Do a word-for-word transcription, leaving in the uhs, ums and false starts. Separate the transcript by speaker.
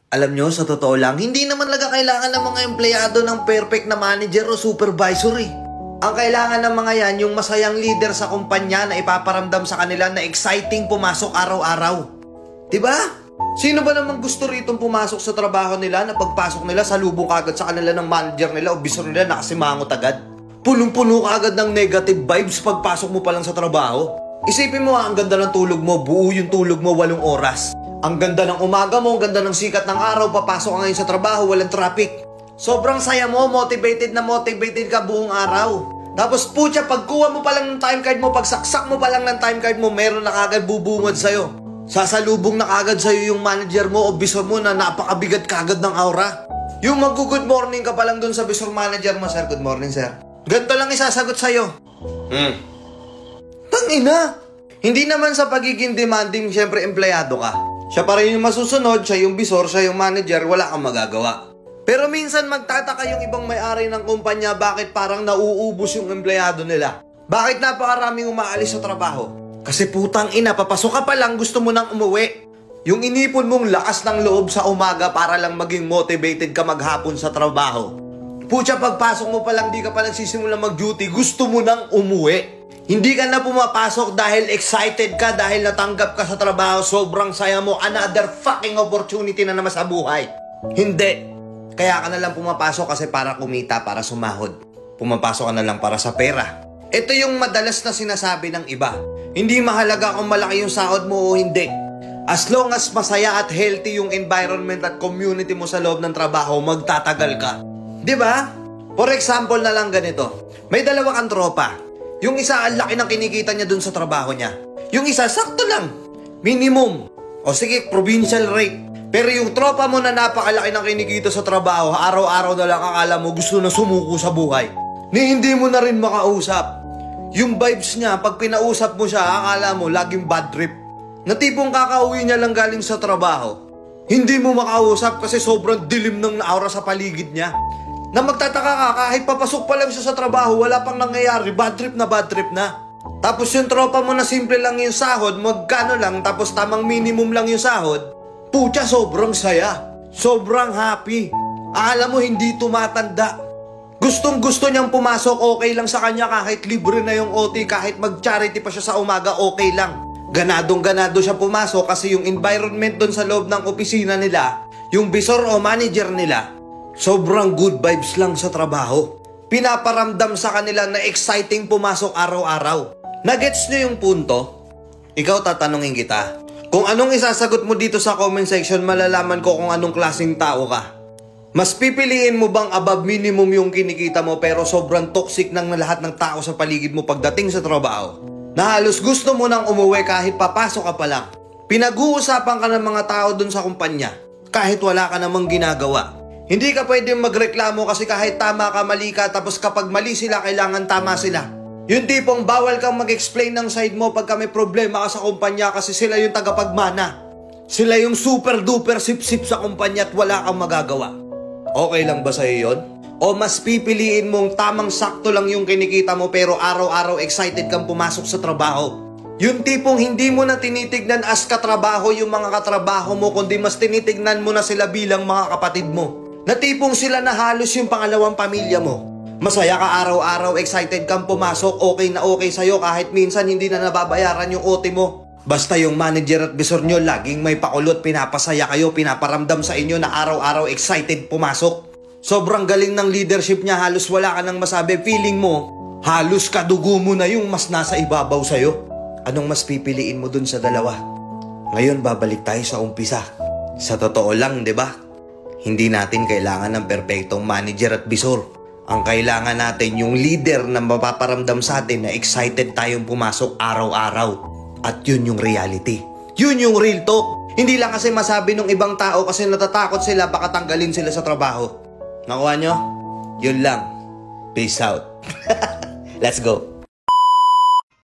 Speaker 1: Alam nyo, sa totoo lang, hindi naman talaga kailangan ng mga empleyado ng perfect na manager o supervisor eh. Ang kailangan ng mga yan, yung masayang leader sa kumpanya na ipaparamdam sa kanila na exciting pumasok araw-araw. Diba? Sino ba naman gusto rito pumasok sa trabaho nila na pagpasok nila salubong kagad sa kanila ng manager nila o bisor nila nakasimangot agad? Punong-puno ka agad ng negative vibes pagpasok mo pa lang sa trabaho. Isipin mo ha, ang ganda ng tulog mo, buo yung tulog mo walong oras. Ang ganda ng umaga mo, ang ganda ng sikat ng araw, papasok ka ngayon sa trabaho, walang traffic. Sobrang saya mo, motivated na motivated ka buong araw. Tapos putya, pagkuha mo pa lang ng time card mo, pagsaksak mo pa lang ng time card mo, meron na kagad bubungad sa'yo. Sasalubong na kagad sa'yo yung manager mo o bisor mo na napakabigat kagad ng aura. Yung mag-good morning ka pa lang dun sa bisor manager mo, sir, good morning sir. Ganito lang isasagot sa'yo. Hmm. Tangina! Hindi naman sa pagiging demanding, syempre empleyado ka. Siya pa rin yung masusunod, siya yung bisor, siya yung manager, wala kang magagawa. Pero minsan magtataka yung ibang may-ari ng kumpanya bakit parang nauubos yung empleyado nila. Bakit napakaraming umaalis sa trabaho? Kasi putang ina, papasok ka pa lang, gusto mo nang umuwi. Yung inipon mong lakas ng loob sa umaga para lang maging motivated ka maghapon sa trabaho. Putya, pagpasok mo pa lang, di ka pa nagsisimula mag-duty, gusto mo nang umuwi. Hindi ka na pumapasok dahil excited ka, dahil natanggap ka sa trabaho, sobrang saya mo, another fucking opportunity na naman sa buhay. Hindi. Kaya ka na lang pumapasok kasi para kumita, para sumahod. Pumapasok ka na lang para sa pera. Ito yung madalas na sinasabi ng iba. Hindi mahalaga kung malaki yung sahod mo o hindi. As long as masaya at healthy yung environment at community mo sa loob ng trabaho, magtatagal ka. Diba? For example na lang ganito. May dalawa kang tropa. Yung isa, ang laki ng kinikita niya dun sa trabaho niya. Yung isa, sakto lang. Minimum. O sige, provincial rate. Pero yung tropa mo na napakalaki ng kinikita sa trabaho, araw-araw na lang akala mo gusto na sumuko sa buhay. Ni hindi mo na rin makausap. Yung vibes niya, pag pinausap mo siya, akala mo laging bad trip. Na tipong kakauwi niya lang galing sa trabaho. Hindi mo makausap kasi sobrang dilim ng aura sa paligid niya. Na magtataka ka, kahit papasok pa lang siya sa trabaho, wala pang nangyayari, bad trip na bad trip na. Tapos yung tropa mo na simple lang yung sahod, magkano lang, tapos tamang minimum lang yung sahod, putya, sobrang saya. Sobrang happy. Akala mo hindi tumatanda. Gustong gusto niyang pumasok, okay lang sa kanya kahit libre na yung O T, kahit mag-charity pa siya sa umaga, okay lang. Ganadong ganado siya pumasok kasi yung environment doon sa loob ng opisina nila, yung bisor o manager nila, sobrang good vibes lang sa trabaho. Pinaparamdam sa kanila na exciting pumasok araw-araw. Nagets nyo yung punto? Ikaw tatanungin kita. Kung anong isasagot mo dito sa comment section, malalaman ko kung anong klaseng tao ka. Mas pipiliin mo bang above minimum yung kinikita mo pero sobrang toxic ng lahat ng tao sa paligid mo pagdating sa trabaho? Na halos gusto mo nang umuwi kahit papasok ka pa lang. Pinag-uusapan ka ng mga tao dun sa kumpanya kahit wala ka namang ginagawa. Hindi ka pwedeng magreklamo kasi kahit tama ka, mali ka, tapos kapag mali sila, kailangan tama sila. Yung tipong bawal kang mag-explain ng side mo pagka may problema ka sa kumpanya kasi sila yung tagapagmana. Sila yung super duper sip-sip sa kumpanya at wala kang magagawa. Okay lang ba sa'yo yun? O mas pipiliin mong tamang sakto lang yung kinikita mo pero araw-araw excited kang pumasok sa trabaho? Yung tipong hindi mo na tinitignan as katrabaho yung mga katrabaho mo, kundi mas tinitignan mo na sila bilang mga kapatid mo. Na tipong sila na halos yung pangalawang pamilya mo. Masaya ka araw-araw, excited kang pumasok, okay na okay sa'yo kahit minsan hindi na nababayaran yung O T mo. Basta yung manager at bisor nyo laging may pakulot, pinapasaya kayo, pinaparamdam sa inyo na araw-araw excited pumasok. Sobrang galing ng leadership niya, halos wala ka nang masabi. Feeling mo, halos kadugo mo na yung mas nasa ibabaw sa'yo. Anong mas pipiliin mo dun sa dalawa? Ngayon babalik tayo sa umpisa. Sa totoo lang, di ba? Hindi natin kailangan ng perpektong manager at bisor. Ang kailangan natin yung leader na mapaparamdam sa atin na excited tayong pumasok araw-araw. At yun yung reality. Yun yung real talk. Hindi lang kasi masabi ng ibang tao kasi natatakot sila baka tanggalin sila sa trabaho. Nakuha nyo? Yun lang. Peace out. Let's go.